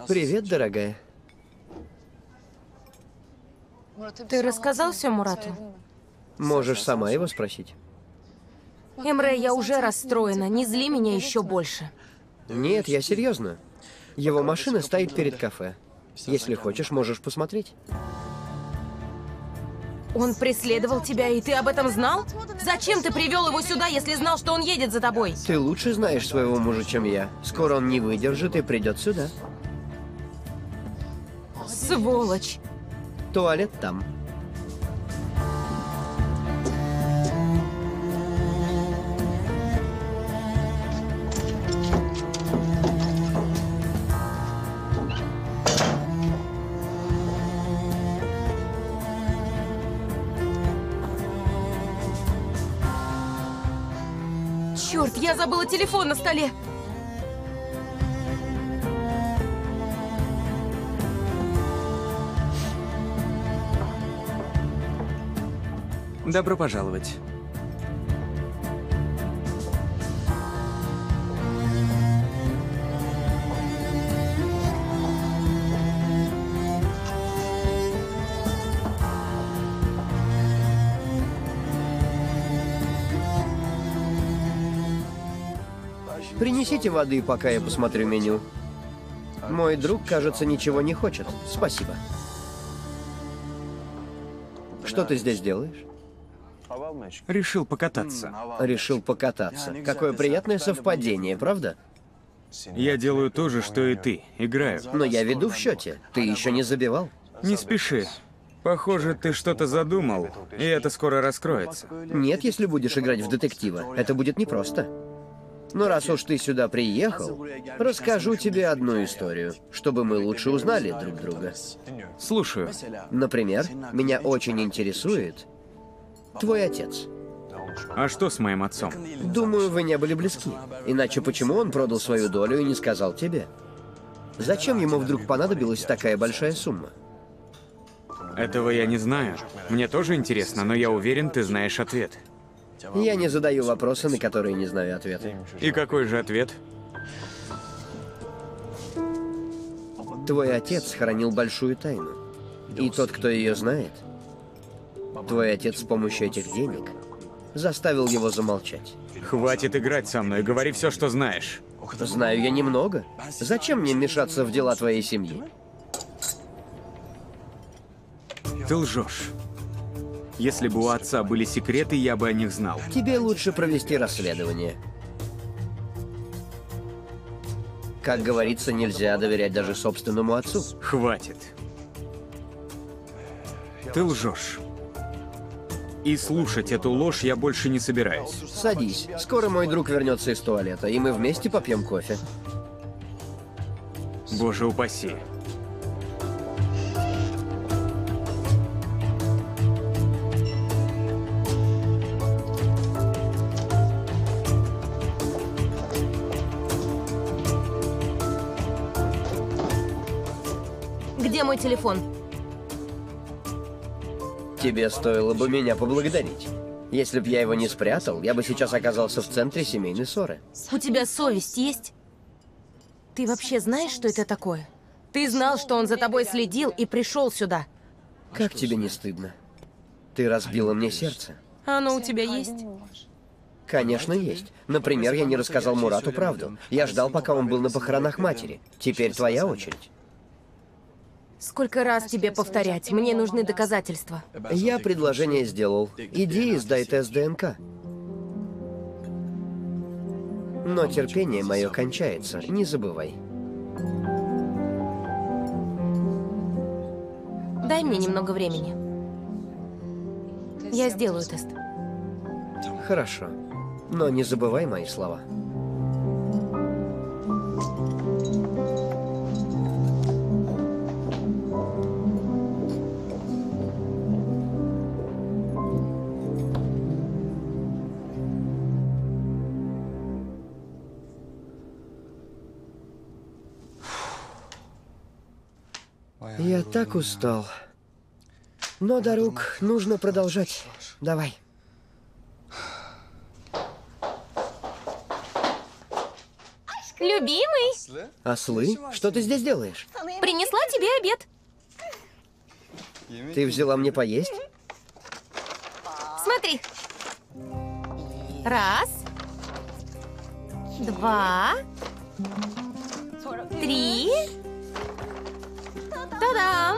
Привет, дорогая. Ты рассказал все Мурату? Можешь сама его спросить. Эмре, я уже расстроена. Не зли меня еще больше. Нет, я серьезно. Его машина стоит перед кафе. Если хочешь, можешь посмотреть. Он преследовал тебя, и ты об этом знал? Зачем ты привел его сюда, если знал, что он едет за тобой? Ты лучше знаешь своего мужа, чем я. Скоро он не выдержит и придет сюда. Сволочь! Туалет там. Черт, я забыла телефон на столе! Добро пожаловать. Принесите воды, пока я посмотрю меню. Мой друг, кажется, ничего не хочет. Спасибо. Что ты здесь делаешь? Решил покататься. Решил покататься. Какое приятное совпадение, правда? Я делаю то же, что и ты. Играю. Но я веду в счете. Ты еще не забивал. Не спеши. Похоже, ты что-то задумал, и это скоро раскроется. Нет, если будешь играть в детектива. Это будет непросто. Но раз уж ты сюда приехал, расскажу тебе одну историю, чтобы мы лучше узнали друг друга. Слушаю. Например, меня очень интересует твой отец. А что с моим отцом? Думаю, вы не были близки. Иначе почему он продал свою долю и не сказал тебе? Зачем ему вдруг понадобилась такая большая сумма? Этого я не знаю. Мне тоже интересно, но я уверен, ты знаешь ответ. Я не задаю вопросы, на которые не знаю ответа. И какой же ответ? Твой отец хранил большую тайну. И тот, кто ее знает, твой отец с помощью этих денег заставил его замолчать. Хватит играть со мной, говори все, что знаешь. Знаю я немного. Зачем мне мешаться в дела твоей семьи? Ты лжешь. Если бы у отца были секреты, я бы о них знал. Тебе лучше провести расследование. Как говорится, нельзя доверять даже собственному отцу. Хватит. Ты лжешь. И слушать эту ложь я больше не собираюсь. Садись. Скоро мой друг вернется из туалета, и мы вместе попьем кофе. Боже упаси. Где мой телефон? Тебе стоило бы меня поблагодарить. Если б я его не спрятал, я бы сейчас оказался в центре семейной ссоры. У тебя совесть есть? Ты вообще знаешь, что это такое? Ты знал, что он за тобой следил и пришел сюда. Как тебе не стыдно? Ты разбила мне сердце. Оно у тебя есть? Конечно, есть. Например, я не рассказал Мурату правду. Я ждал, пока он был на похоронах матери. Теперь твоя очередь. Сколько раз тебе повторять? Мне нужны доказательства. Я предложение сделал. Иди и сдай тест ДНК. Но терпение мое кончается, не забывай. Дай мне немного времени. Я сделаю тест. Хорошо. Но не забывай мои слова. Я так устал. Но, Дарук, нужно продолжать. Давай. Любимый, Ослы? Что ты здесь делаешь? Принесла тебе обед. Ты взяла мне поесть? Смотри. 1, 2, 3. Та-дам!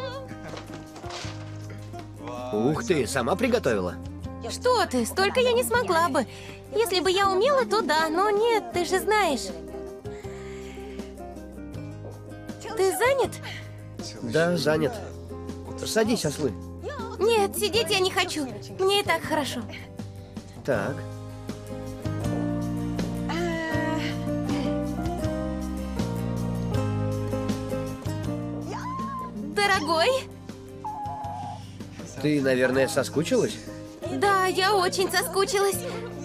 Ух ты, сама приготовила? Что ты, столько я не смогла бы. Если бы я умела, то да, но нет, ты же знаешь. Ты занят? Да, занят. Садись, ослы. Нет, сидеть я не хочу. Мне и так хорошо. Так. Дорогой? Ты, наверное, соскучилась? Да, я очень соскучилась.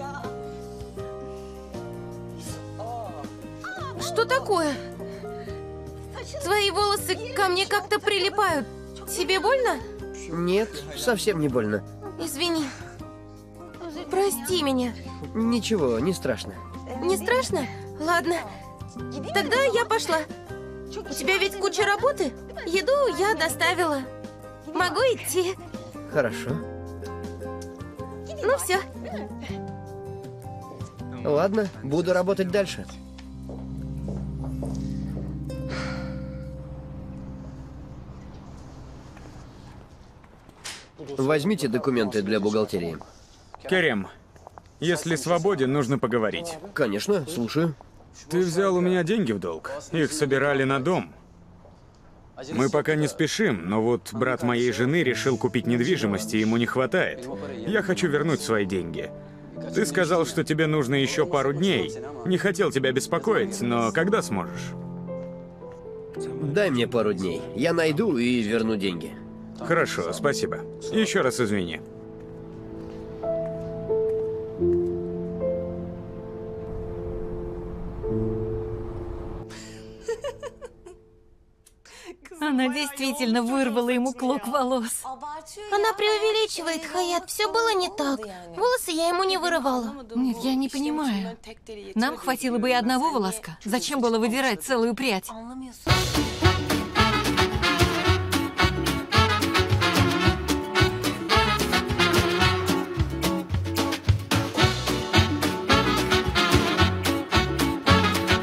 Что такое? Твои волосы ко мне как-то прилипают. Тебе больно? Нет, совсем не больно. Извини. Прости меня. Ничего, не страшно. Не страшно? Ладно. Тогда я пошла. У тебя ведь куча работы? Еду я доставила. Могу идти? Хорошо. Ну все. Ладно, буду работать дальше. Возьмите документы для бухгалтерии. Керем, если свободен, нужно поговорить. Конечно, слушаю. Ты взял у меня деньги в долг. Их собирали на дом. Мы пока не спешим, но вот брат моей жены решил купить недвижимость, и ему не хватает. Я хочу вернуть свои деньги. Ты сказал, что тебе нужно еще пару дней. Не хотел тебя беспокоить, но когда сможешь? Дай мне пару дней. Я найду и верну деньги. Хорошо, спасибо. Еще раз извини. Она действительно вырвала ему клок волос. Она преувеличивает, Хаят. Все было не так. Волосы я ему не вырывала. Нет, я не понимаю. Нам хватило бы и одного волоска. Зачем было выдирать целую прядь?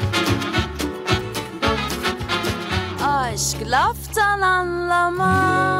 Aşk laftan anlamaz.